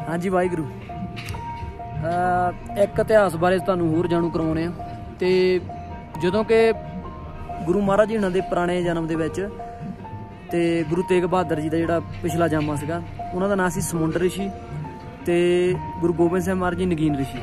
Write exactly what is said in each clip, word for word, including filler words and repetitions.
हाँ जी वाहिगुरू। एक इतिहास बारे तुहानूं होर जाणू करवाउने आ ते जदों कि गुरु महाराज जी हुणां दे पुराने जन्म दे विच ते गुरु तेग बहादुर जी का जिहड़ा पिछला जामा सीगा उन्हां दा नाम सी समुंड रिशी ते गुरु गोबिंद सिंह महाराज जी नगीन रिशी।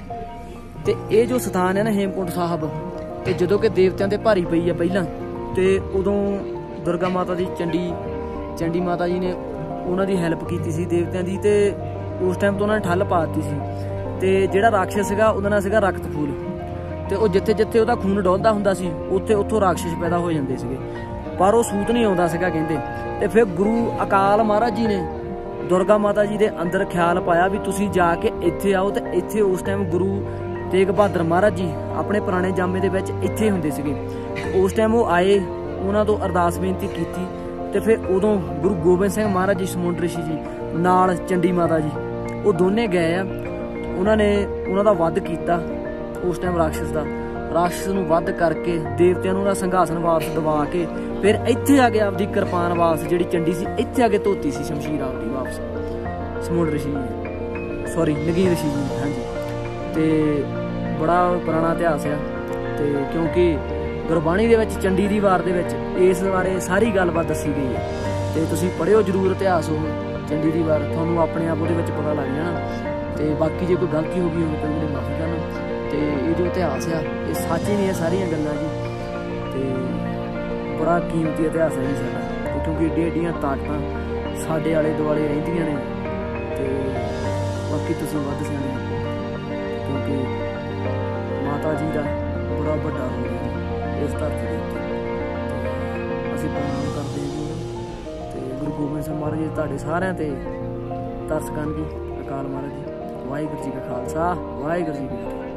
ते ये जो स्थान है ना हेमकुंड साहब ते जदों कि देवतियां ते भारी पई आ पहिलां ते उदों दुर्गा माता दी चंडी चंडी माता जी ने उन्हां दी हैल्प कीती सी देवतियां दी ते उस टाइम तो उन्होंने ठल पा दी सी। ते जिहड़ा राक्षस सीगा उहदा नाम सीगा रक्त फूल ते वो जिथे जिथे उहदा खून डोलदा हुंदा सी उत्थे उत्थों राक्षस पैदा हो जांदे सीगे पर वो सूत नहीं आउंदा सीगा कहंदे। ते फिर गुरु अकाल महाराज जी ने दुर्गा माता जी दे अंदर ख्याल पाया भी तुसीं जाके इत्थे आओ ते इत्थे उस टाइम गुरु तेग बहादुर महाराज जी अपने पुराने जामे दे विच इत्थे हुंदे सीगे। उस टाइम वो आए उन्हां तों अरदास बेनती कीती ते फिर उदों गुरु गोबिंद सिंह महाराज जी समुंड रिशी जी नाल चंडी माता जी वो दोने गए आ उन्होंने उन्हों का वध किया उस टाइम राक्षस का राक्षस नूं वध करके देवतियां नूं संघासन वापस दवा के फिर इत्थे आ गया आपकी किरपान वापस जिहड़ी चंडी सी इत्थे आके धोती सी शमशीर आपकी वापस समुंड रिशी जी सॉरी नगीन रिशी जी हाँ जी। तो बड़ा पुराना इतिहास है तो क्योंकि गुरबाणी दे विच चंडी दी वार दे विच इस बारे सारी गलबात दसी गई है तो तुसीं पढ़िओ जरूर इतिहास हो चंडी दी वार तुहानूं अपने आप उहदे विच पता लग जाना। तो बाकी जो कोई गलती हो गई हो तो मेरी माफ़ी करना। तो ये जो इतिहास है ये सच ही नहीं है सारिया गल्लां जी तो बड़ा कीमती इतिहास है जी साडा क्योंकि एड्डियां एड्डियां ताकतां साडे आले दुआले रहिंदियां ने तो बाकी तुसीं वध सिआणे क्योंकि माता जी का बड़ा वड्डा रोल है इस धरती के उत्ते असीं प्रणाम करते हैं जी तो गुरु गोबिंद सिंह महाराज जी तुहाडे सारिਆਂ ते तरस करन जी अकाल महाराज जी। वाहिगुरू जी का खालसा वाहिगुरू जी की फतेह।